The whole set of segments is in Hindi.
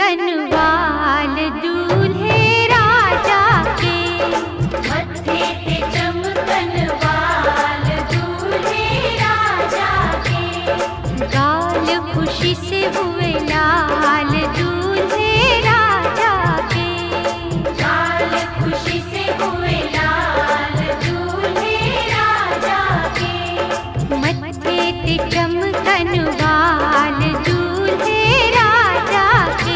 कनवाल दूल्हे राजा के। मत्थे ते चमकन वाल दूल्हे राजा के। गाल खुशी से हुए लाल दूल्हे राजा के। गाल खुशी से हुए लाल दूल्हे राजा के। मत्थे ते चमकन वाल दूल्हे राजा के।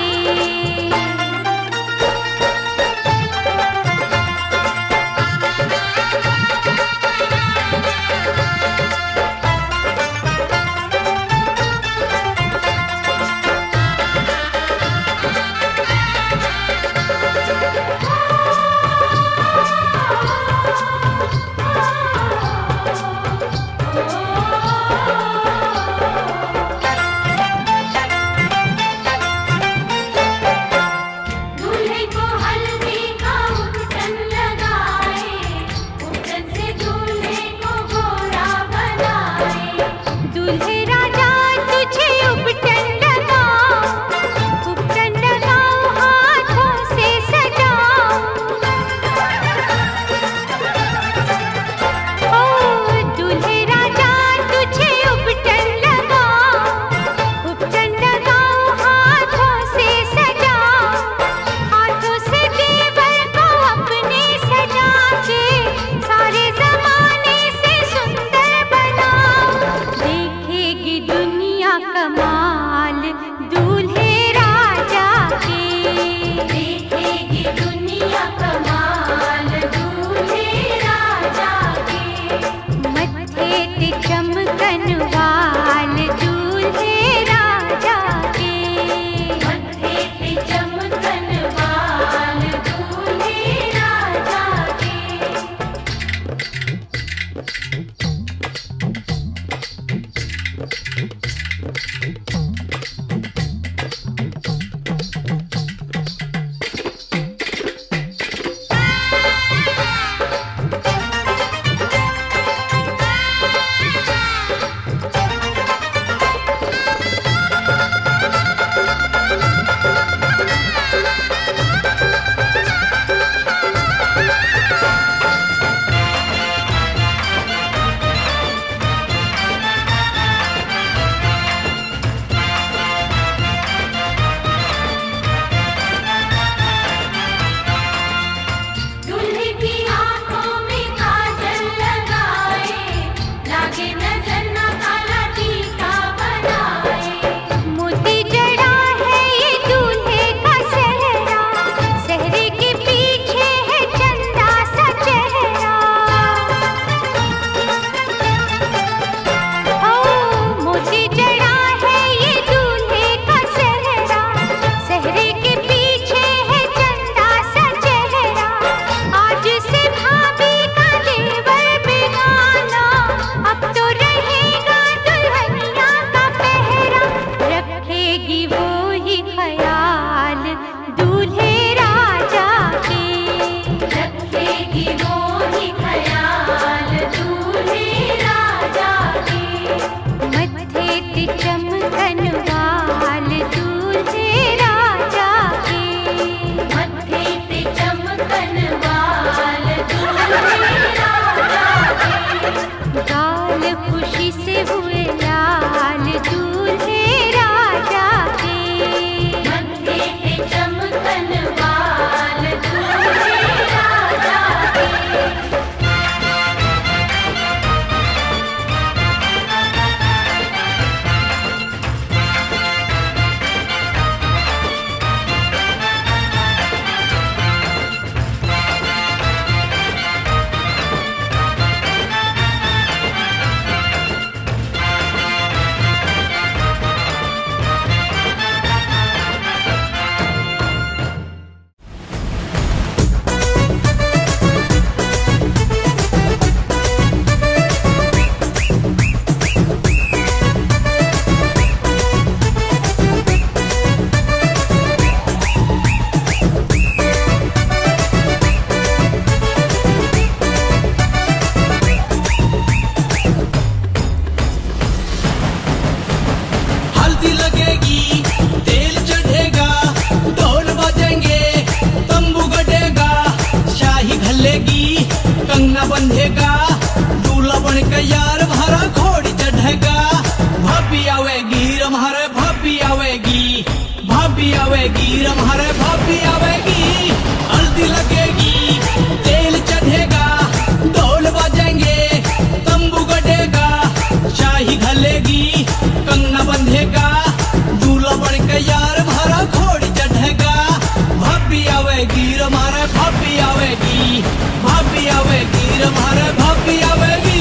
यार हमारा घोड़ी चढ़ेगा। भाभी आवेगी हमारे भाभी आवेगी, भाभी आवेगी हमारे भाभी आवेगी। हल्दी लगेगी, तेल चढ़ेगा, ढोल बजेंगे, तंबू गड़ेगा, शाही घलेगी, कंगना बंधेगा, दूल्हा बन के यार हमारा घोड़ी चढ़ेगा। भाभी आवेगी हमारे भाभी आवेगी, भाभी आवेगी हमारे भाभी आवेगी।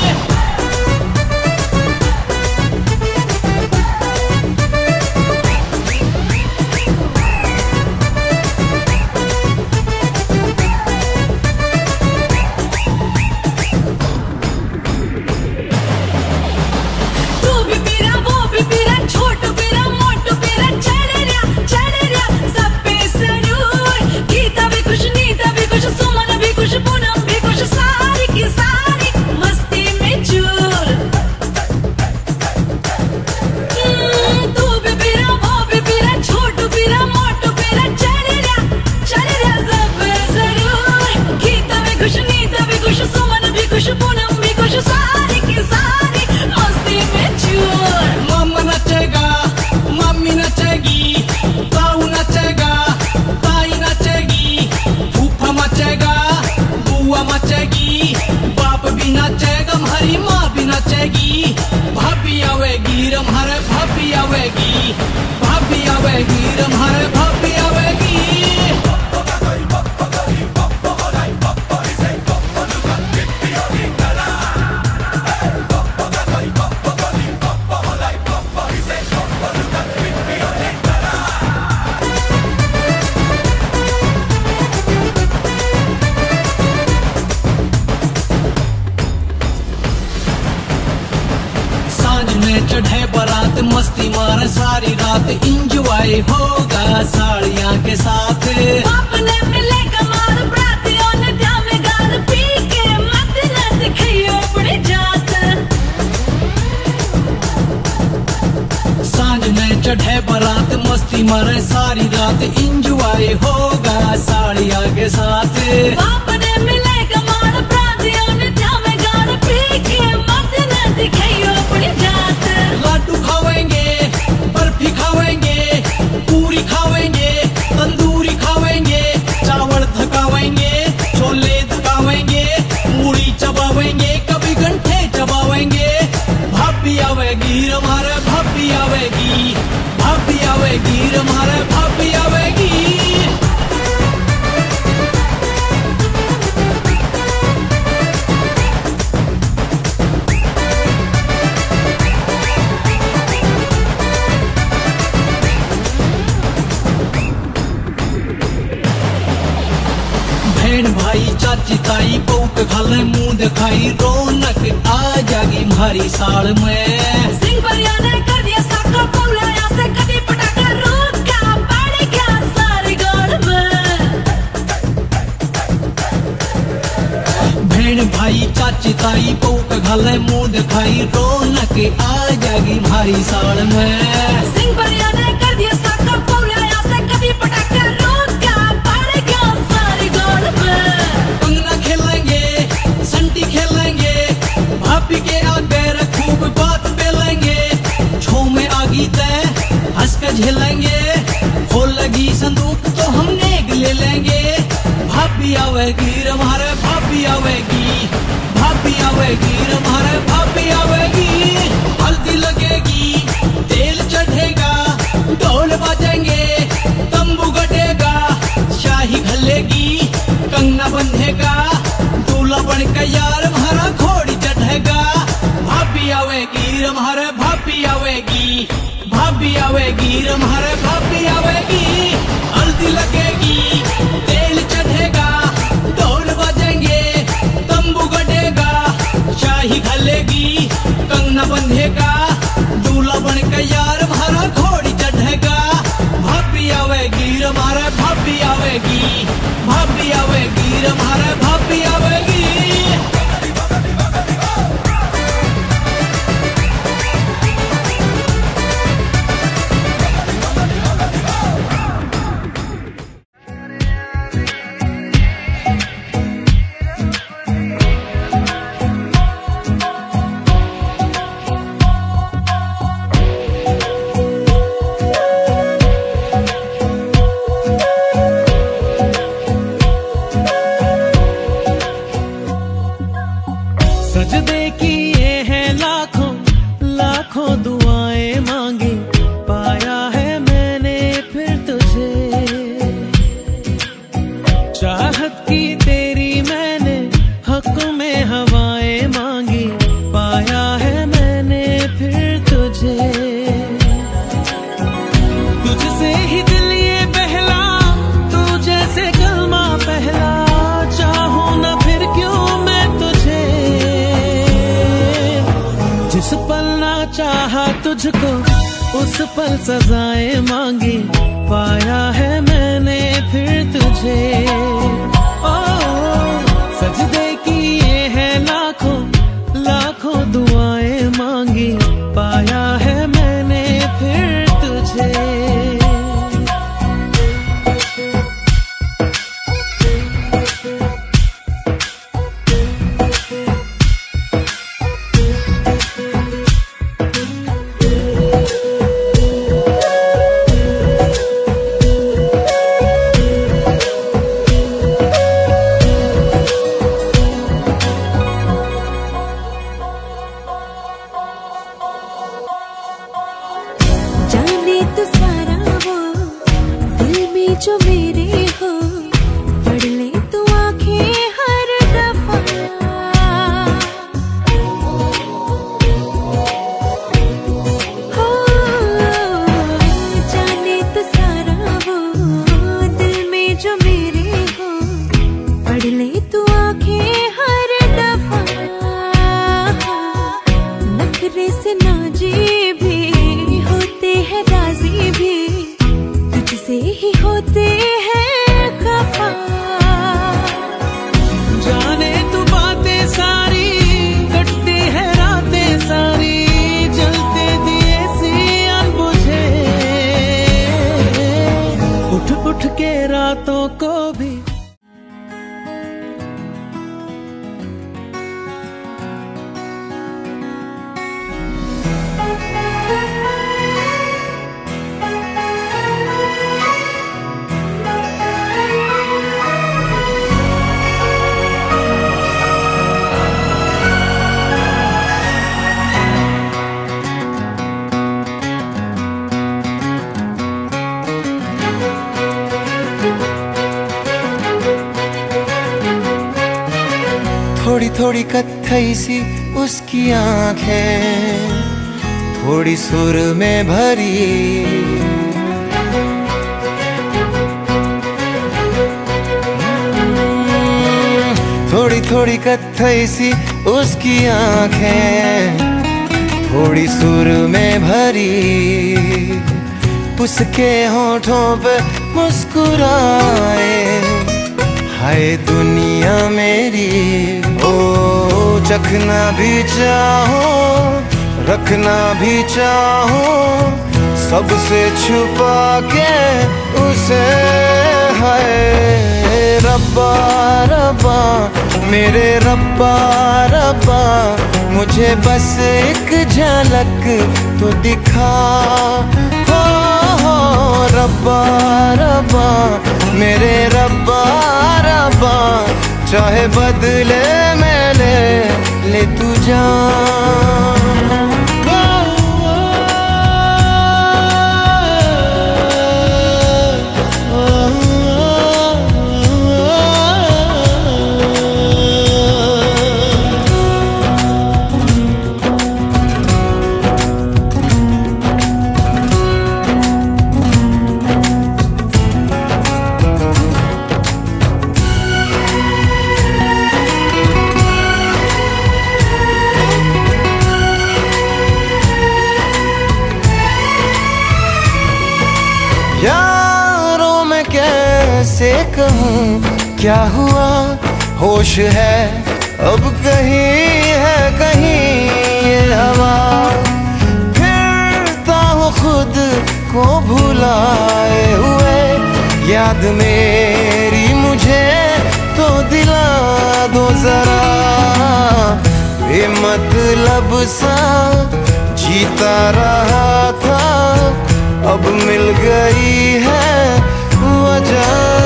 भाभी आवेगी हमारे भाभी आवेगी, भाभी आवेगी हमारे भाभी आवेगी। चढ़े बारात मस्ती मारे सारी रात, इंजॉय होगा साड़ियाँ के साथ। बाप ने मिलेगा मार बरातियों ने ध्यान गाल पी के मत न दिखाइयो अपनी जात। सांझ में चढ़े बारात मस्ती मारे सारी रात, इंजॉय होगा साड़ियाँ के साथ। बाप ने मिलेगा मार बरातियों ने ध्यान गाल पी के मत न दिखाइयो अपनी जात। लाडू खावेंगे, बर्फी खावेंगे, पूरी खावेंगे, तंदूरी खावेंगे, चावल धकावेंगे, छोले धकावेंगे, मूड़ी चबावेंगे, कभी घंटे चबावेंगे। भाभी आवेगी हमारे भाभी आवेगी, भाभी आवेगी हमारे भाभी आवेगी। भाई चाची ताई बहू के खाले मुंह दिखाई, रौनक आ जागी हमारी साल में। सिंह परिया ने कर दिया साका बोलाया से कभी पटाखा रोका पड़ गया सारे गाल में। भेड़ भाई चाची ताई बहू के खाले मुंह दिखाई, रौनक आ जागी हमारी साल में। सिंह परिया ने कर दिया साका बोलाया से कभी पटाखा रोका पड़ गया सारे गाल में। कंगना खेलेंगे, संटी खेलेंगे, भाभी के आगे खूब बात बेलेंगे, छो में आगी तय हंस के झेलेंगे, खोल लगी संदूक तो हम नेग ले लेंगे। भाभी आवेगी हमारे भाभी आवेगी, भाभी आवेगी हमारे भाभी आवेगी। हल्दी लगेगी, तेल चढ़ेगा, ढोल बजेंगे, तंबू गड़ेगा, शाही घलेगी, कंगना बंधेगा, दूल्हा बन के यार हमारा घोड़ी चढ़ेगा। भाभी आवेगी हमारे भाभी आवेगी, भाभी आवेगी हमारे भाभी आवेगी। हल्दी लगेगी, तेल चढ़ेगा, ढोल बजेंगे, तंबू गड़ेगा, शाही घलेगी, कंगना बंधेगा, दूल्हा बन के यार हमारा घोड़ी चढ़ेगा। भाभी आवेगी हमारे भाभी आवेगी, भाभी आवेगी हमारे भाभी आवेगी। मुझको उस पल सजाएं मांगी, पाया है मैंने फिर तुझे। ओ सजदे किए हैं लाखों लाखों दुआएं मांगी, पाया है मैंने फिर तुझे। जाने तो सारा वो दिल में जो मेरे हो, पढ़ ले तू आंखें हर दफा। हो जाने तो सारा वो दिल में जो मेरे हो, पढ़ ले तू आंखें हर दफा। नखरे से नाजी भी होते हैं, राजी भी तुझसे ही होते हैं खफा। जाने तू बातें सारी, कटती है रातें सारी, जलते दिए सी अनबुझे। उठ उठ के रातों को भी थोड़ी थोड़ी कत्थई सी उसकी आंखें, थोड़ी सुर में भरी। थोड़ी थोड़ी कत्थई सी उसकी आंखें, थोड़ी सुर में भरी। उसके होठों पे मुस्कुराए, हाय दुनिया मेरी। ओ चखना भी चाहो, रखना भी चाहो, सबसे छुपा के उसे। हाय रब्बा रब्बा मेरे रब्बा रब्बा, मुझे बस एक झलक तो दिखा। हो रब्बा रब्बा मेरे रब्बा रब्बा, चाहे बदले में ले तू जान। यारों में कैसे कहूँ क्या हुआ, होश है अब कहीं है कहीं ये हवा। फिरता हूँ खुद को भुलाए हुए, याद मेरी मुझे तो दिला दो जरा। बेमतलब सा जीता रहा था, अब मिल गई है वजह।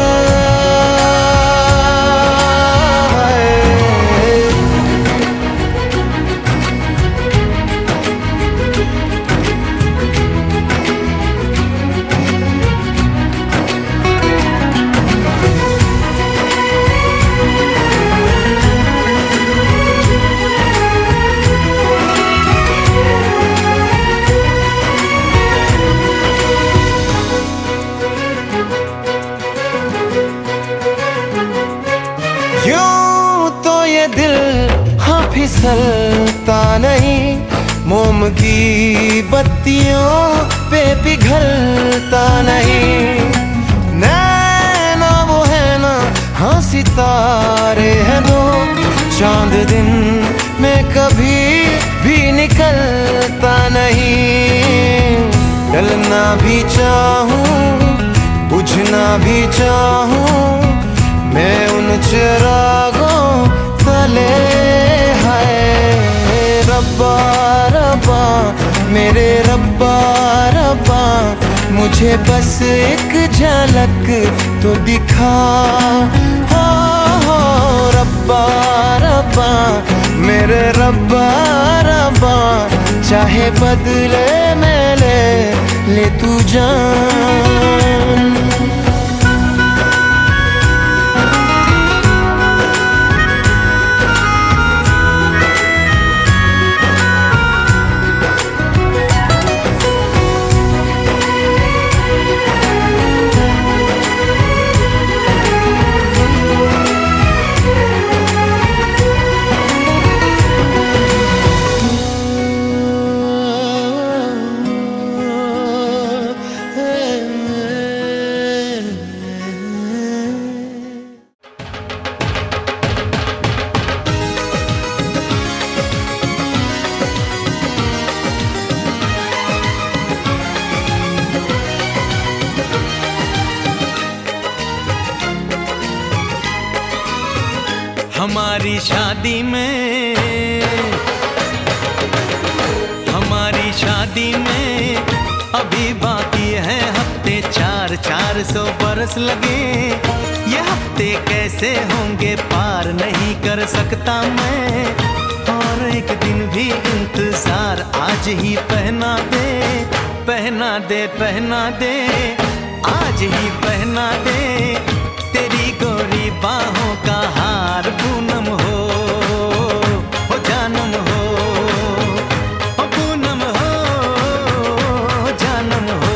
यूं तो ये दिल हाँ फिसलता नहीं, मोम की बत्तियों पे पिघलता नहीं। नैना वो है ना, हाँ सितारे हैं दो, चांद दिन में कभी भी निकलता नहीं। डलना भी चाहूं, बुझना भी चाहूं, मैं उन चिरागों तले। है रब्बा रब्बा मेरे रब्बा रब्बा, मुझे बस एक झलक तो दिखा। हो रब्बा रब्बा मेरे रब्बा रब्बा, चाहे बदले में ले तू जान। हमारी शादी में, हमारी शादी में अभी बाकी है हफ्ते 400 बरस लगे। ये हफ्ते कैसे होंगे पार नहीं कर सकता मैं, और एक दिन भी इंतजार आज ही पहना दे, पहना दे, पहना दे, आज ही पहना दे। तेरी गोरी बाहों का हार पूनम हो जानम हो, पूनम हो जानम हो।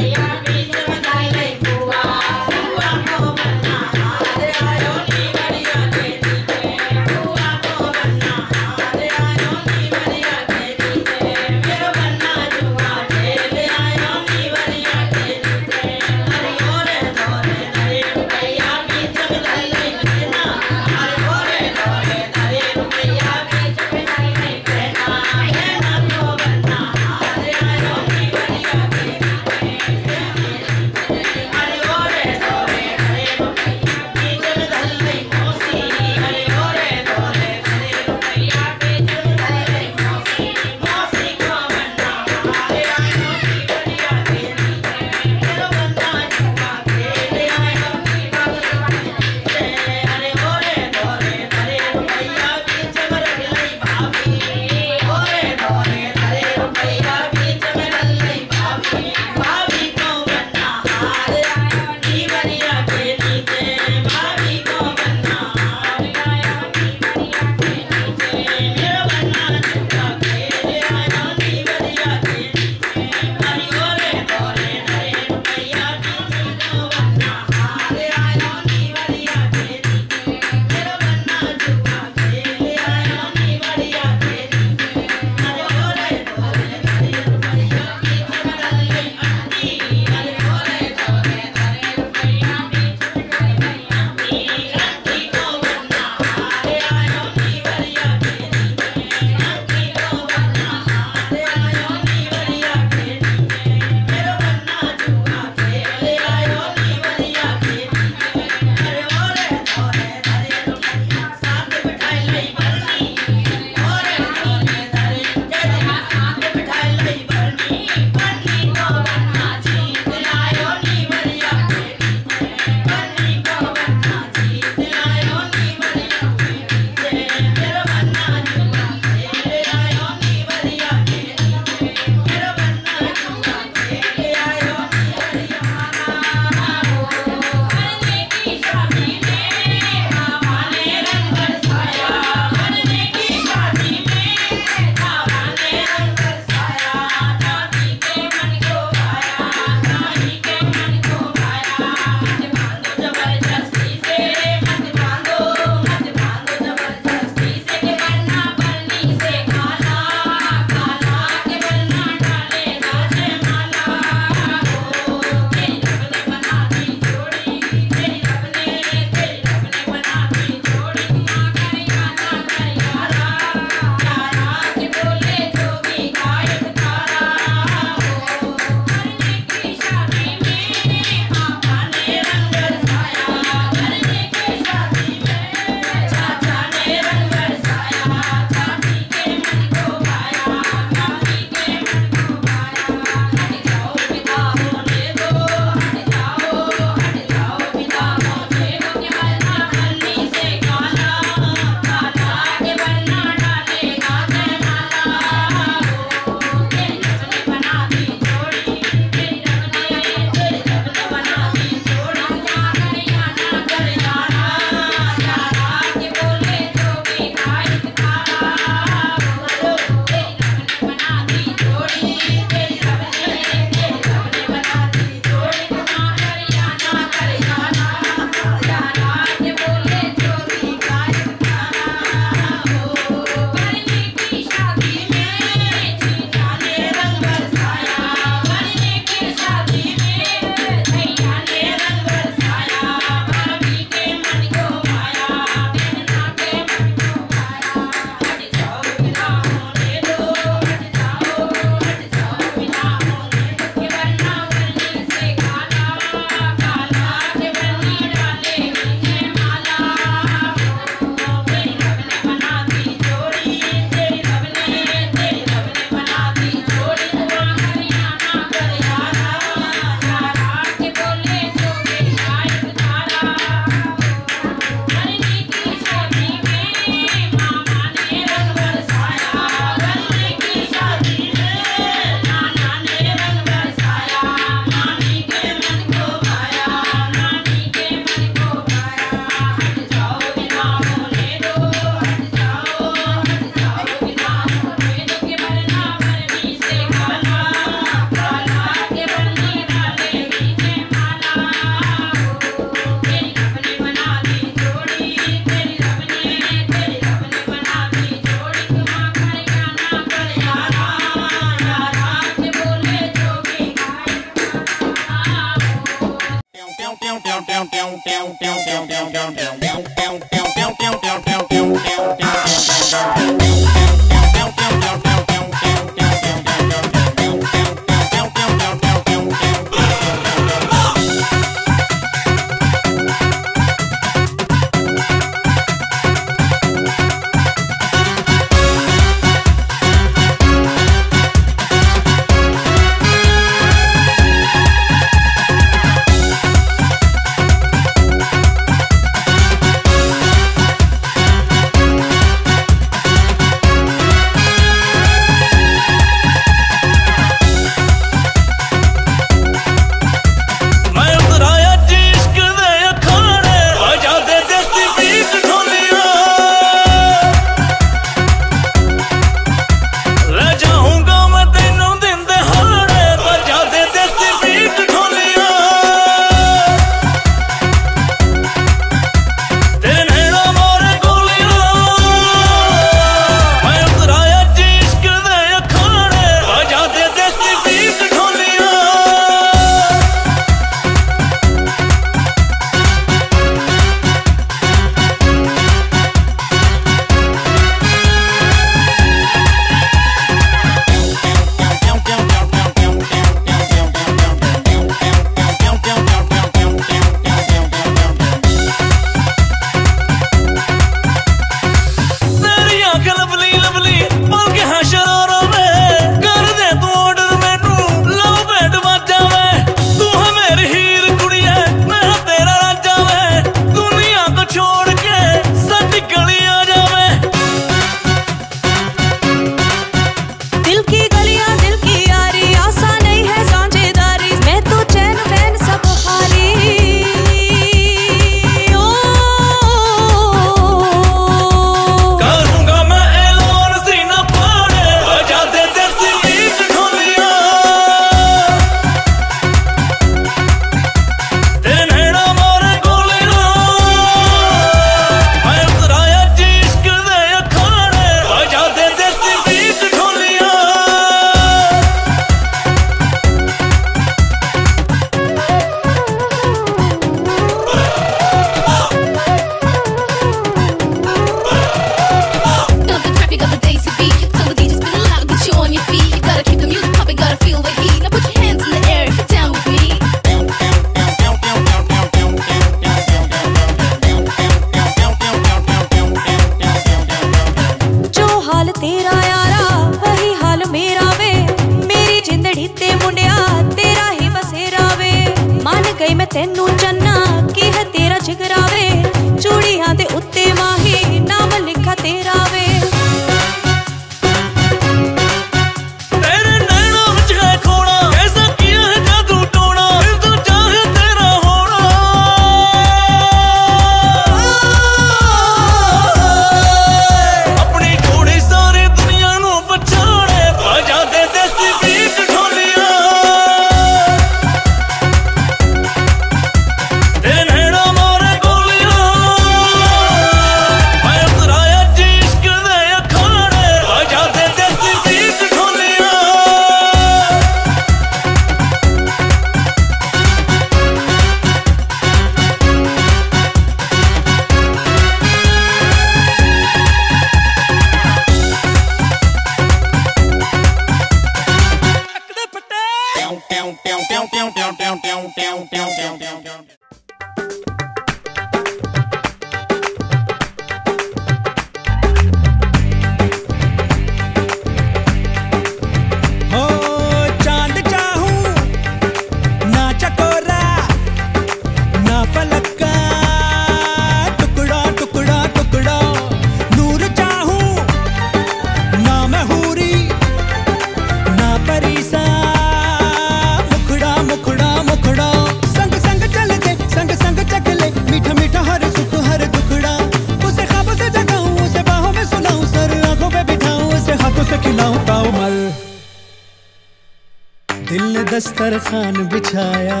दस्तरखान बिछाया,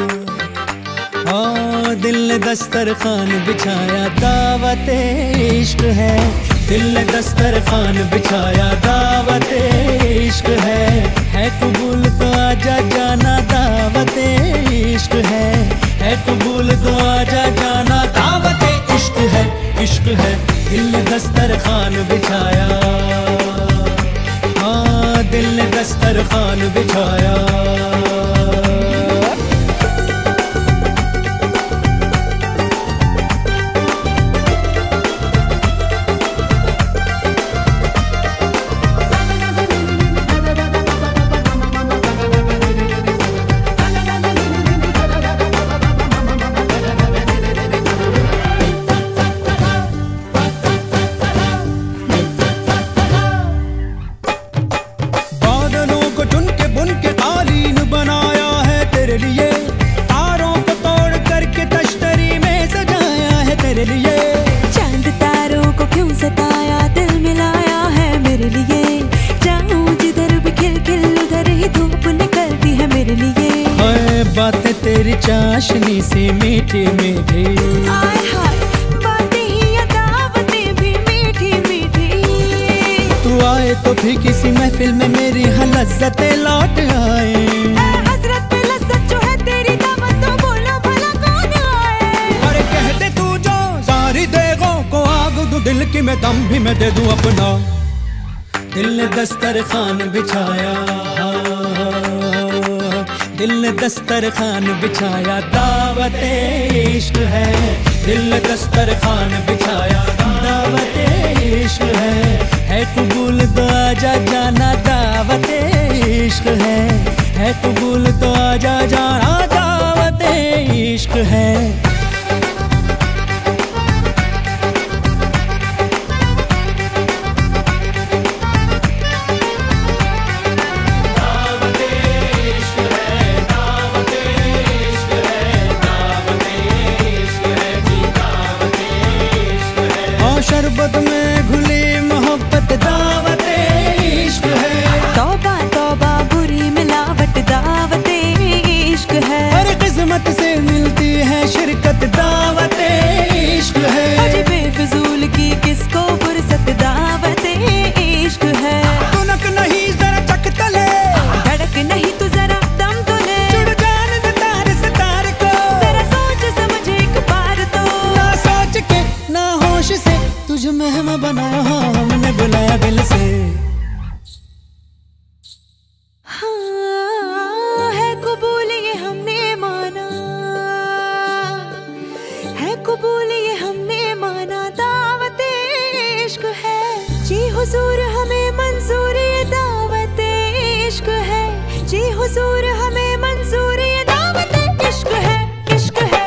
ओ दिल ने दस्तरखान बिछाया, दावत इश्क है। दिल ने दस्तरखान बिछाया, दावत इश्क है कबूल तो आजा जाना, दावत इश्क है कबूल तो आजा जाना, दावत इश्क है, इश्क है। दिल ने दस्तरखान बिछाया, हाँ दिल ने दस्तरखान बिछाया। चांद तारों को क्यों सताया, दिल मिलाया है मेरे लिए। जाऊं जिधर भी खिल खिल उधर ही धूप निकलती है मेरे लिए। हाय बातें तेरी चाशनी से मीठी मीठी, हाय हाय बातें ही या दावतें भी मीठी मीठी। तू आए तो फिर किसी महफिल में मेरी हाँ लज्जतें लौट आए। हसरत पे लज्जत जो है तेरी दावत, तो बोलो भला कौन आए। अरे कह दे तू जो सारी देगों को आग दूं, दिल की मैं दम भी मैं दे दूं अपना। दिल ने दस्तरखान बिछाया, दिल ने दस्तरखान बिछाया, दावत इश्क है। दिल ने दस्तरखान बिछाया, दावत इश्क है कबूल तो आजा जाना, दावत इश्क है कबूल तो आजा जाना, दावत इश्क है। शरबत में घुली मोहब्बत, दावत इश्क है। तौबा तौबा बुरी मिलावट, दावत इश्क है। हर किस्मत से मिलती है शिरकत, दावत इश्क है। अजी बेफिजूल की किसको फुर्सत, दावत इश्क है। तुनक नहीं जरा चक तले, धड़क नहीं तू जरा दम तो ले। जुड़ जान दे तार से तार को, जरा सोच समझ एक बार तो। ना सोच के ना होश से तुझे मेहमा बनाया, हमने बुलाया दिल से। हाँ है कबूल ये हमने माना, है कबूल ये हमने माना, दावत इश्क है। जी हुजूर हमें मंजूर ये दावत इश्क है। जी हुजूर हमें मंजूर ये दावत इश्क है, इश्क है।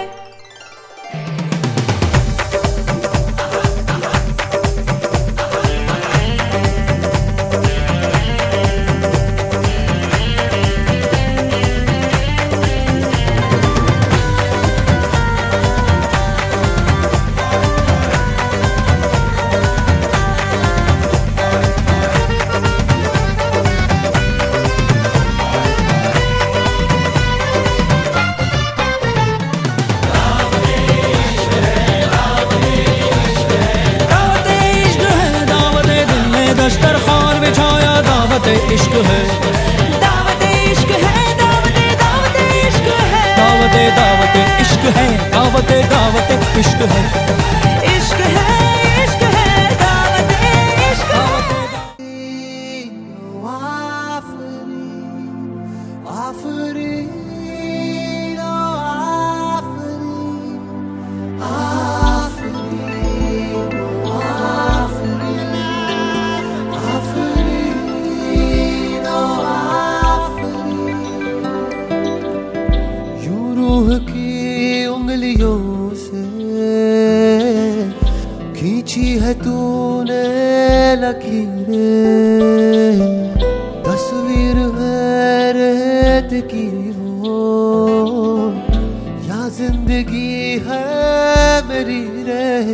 दस्तरखान बिछाया, दावत इश्क है। दावत इश्क है, दावत इश्क है। दावत इश्क है, दावत इश्क है। इश्क है, इश्क है, दावत इश्क है। रूह की उंगलियों से खींची है तूने लकीरें, तस्वीर है रेत की वो, या जिंदगी है मेरी रे।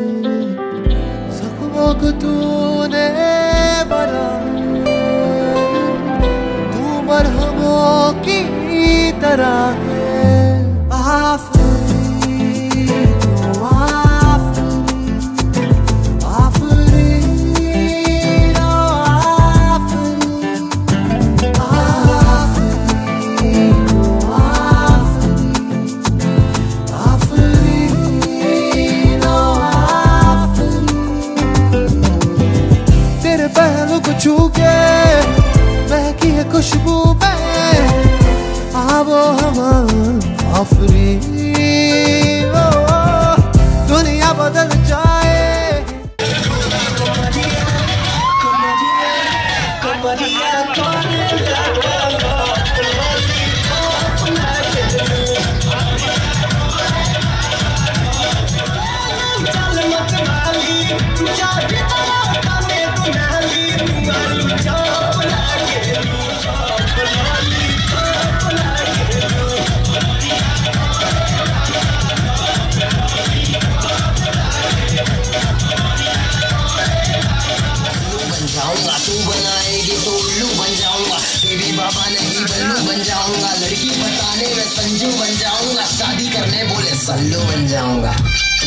जख्मों को तूने भरा, तू मरहमों की तरह है। आफरी ओ आफरी, आफरी ओ आफरी, आफरी ओ आफरी, आफरी ओ आफरी। तेरे पहलू को छू के महकी है खुशबू में आबो हवा आफरी। दुनिया बदल जाए। तू बनाएगी तो उल्लू बन जाऊंगा, बेबी बाबा नहीं बल्लू बन जाऊंगा, लड़की बताने में संजू बन जाऊंगा, शादी करने बोले सल्लू बन जाऊंगा।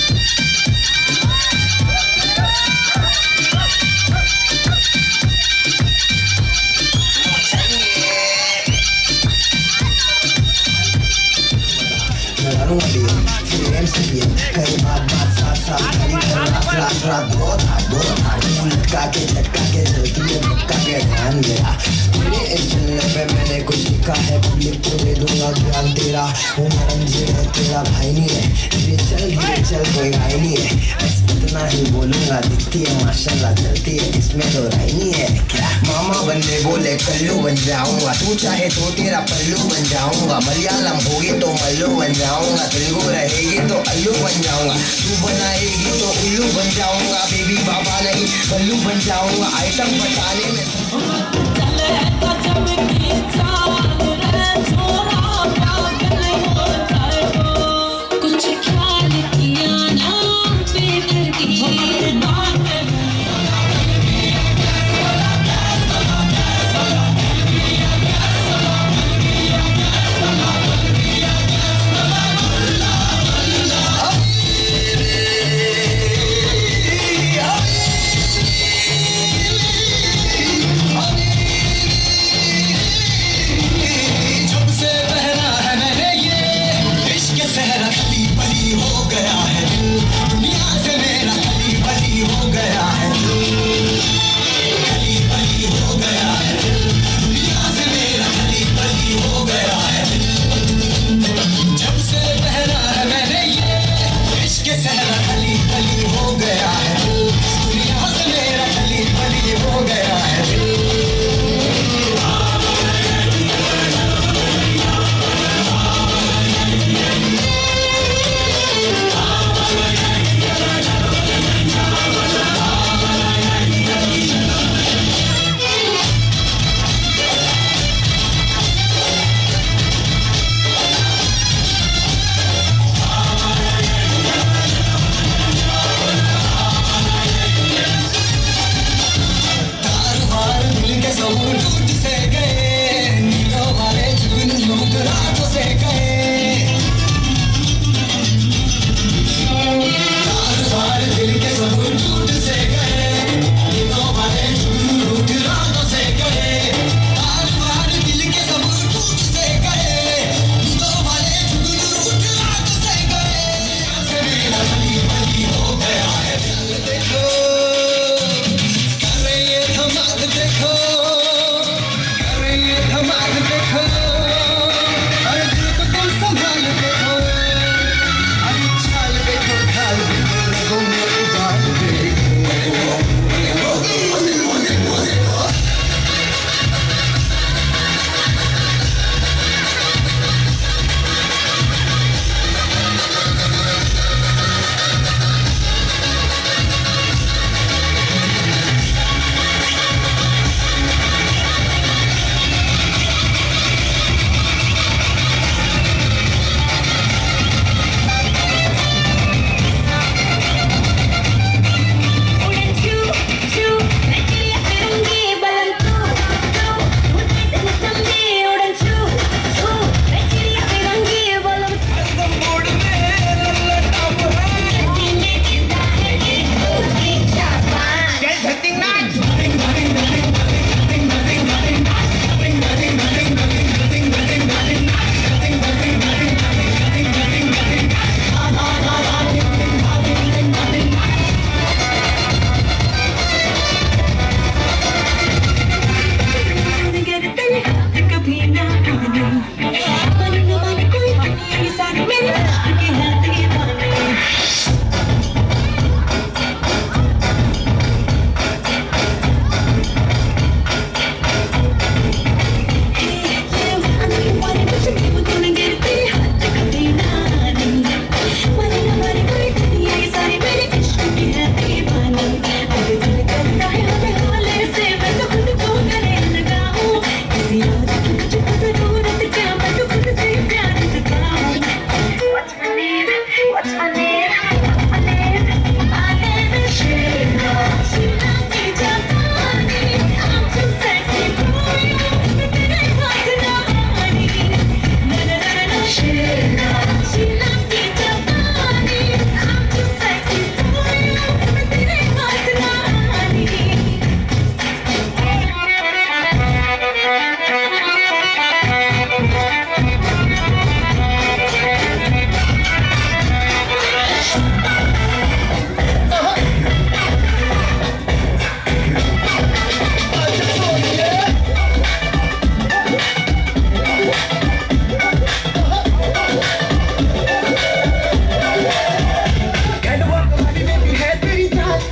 कई बात साथ साथ रात बहुत हार्ड लटका के जल्दी है धक्का के ध्यान गया मेरे इस चलने पे मैंने कुछ लिखा है, पब्लिक को दे दूंगा ज्ञान तेरा, वो नरम जेब है तेरा भाई नहीं है, धीरे चल कोई भाई नहीं है, बस इतना ही बोलूंगा, दिखती है माशाल्लाह चलती है, इसमें तो राय नहीं है क्या। मामा बनने बोले कल्लू बन जाऊंगा, तू चाहे तो तेरा पल्लू बन जाऊंगा, मलयालम होगी तो मल्लू बन जाऊंगा, तेलुगु रहेगी तो अल्लू बन जाऊंगा, तू बनाएगी तो उल्लू बन जाऊंगा, बेबी बाबा नहीं बल्लू बन जाऊंगा, आइटम बताने में कुछ ख्याल किया ना बेदर्दी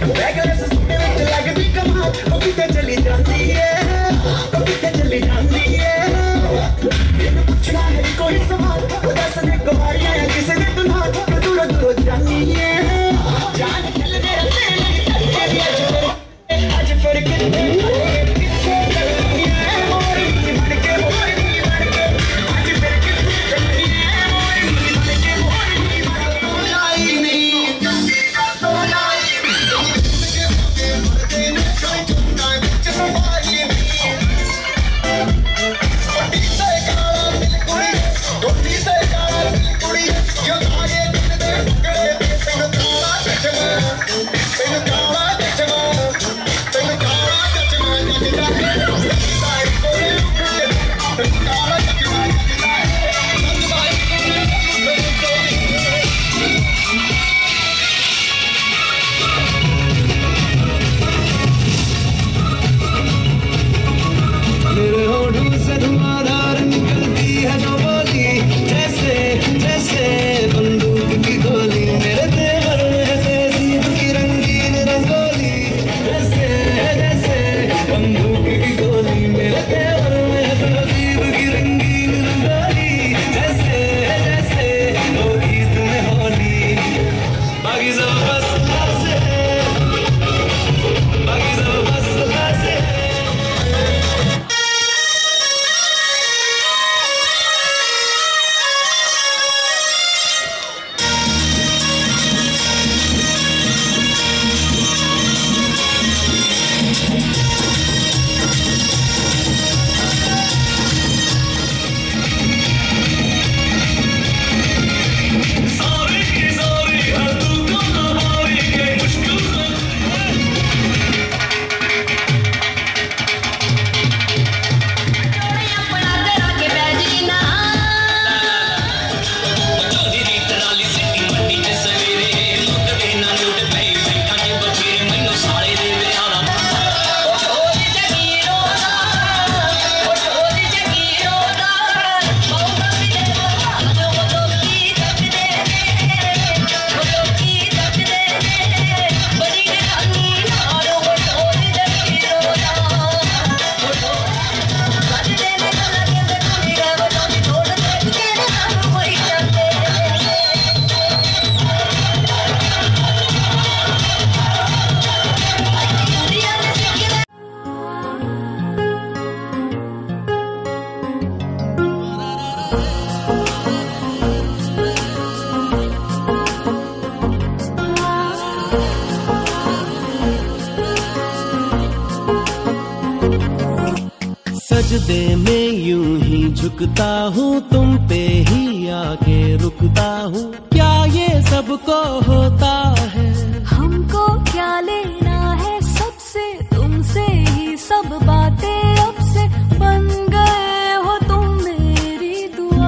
सजदे में यूं ही झुकता हूँ, तुम पे ही आके रुकता हूँ। क्या ये सबको होता है? हमको क्या लेना है सबसे, तुमसे ही सब बातें अब से बन गए हो तुम मेरी दुआ।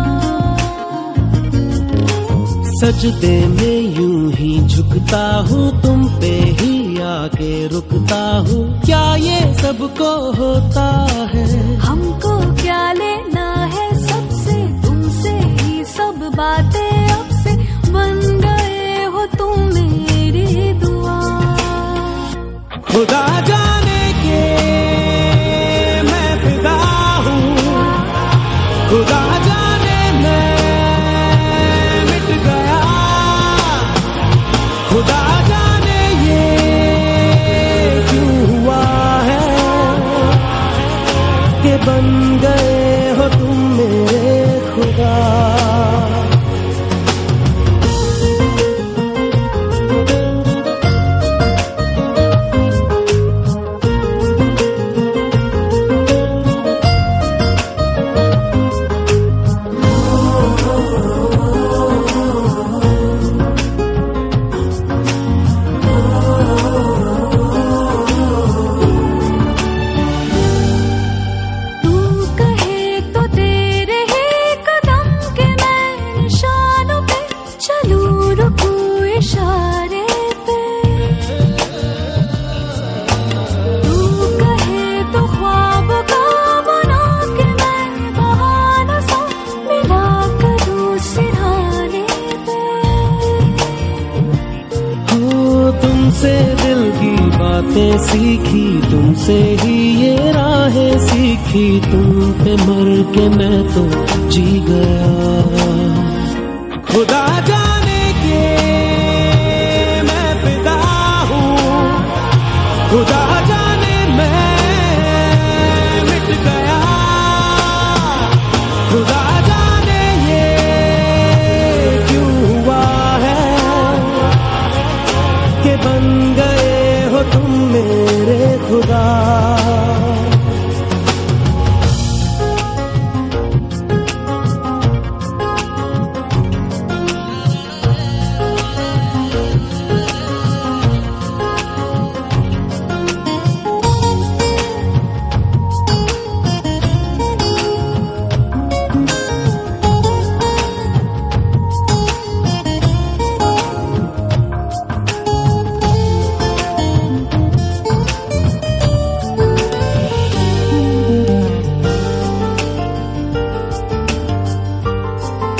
सजदे में यूं ही झुकता हूँ, तुम पे ही आके रुकता हूँ। क्या ये सबको होता है? हमको क्या लेना है सबसे, तुमसे ही सब बातें अब से बन गए हो तुम मेरी दुआ। खुदा जाने के मैं फिदा हूँ, खुदा जाने मैं मिट गया, खुदा जाने ये क्यों हुआ है कि बन गए हो तुम मेरे खुदा। तुमसे दिल की बातें सीखी तुमसे ही, ये राहें सीखी तुम पे, मर के मैं तो जी गया। खुदा जाने के मैं फिदा हूँ, खुदा जाने मैं मिट गया, खुदा जाने ये क्यों हुआ है कि बन गए हो तुम मेरे खुदा।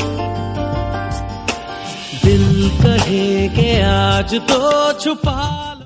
दिल कहे के आज तो छुपा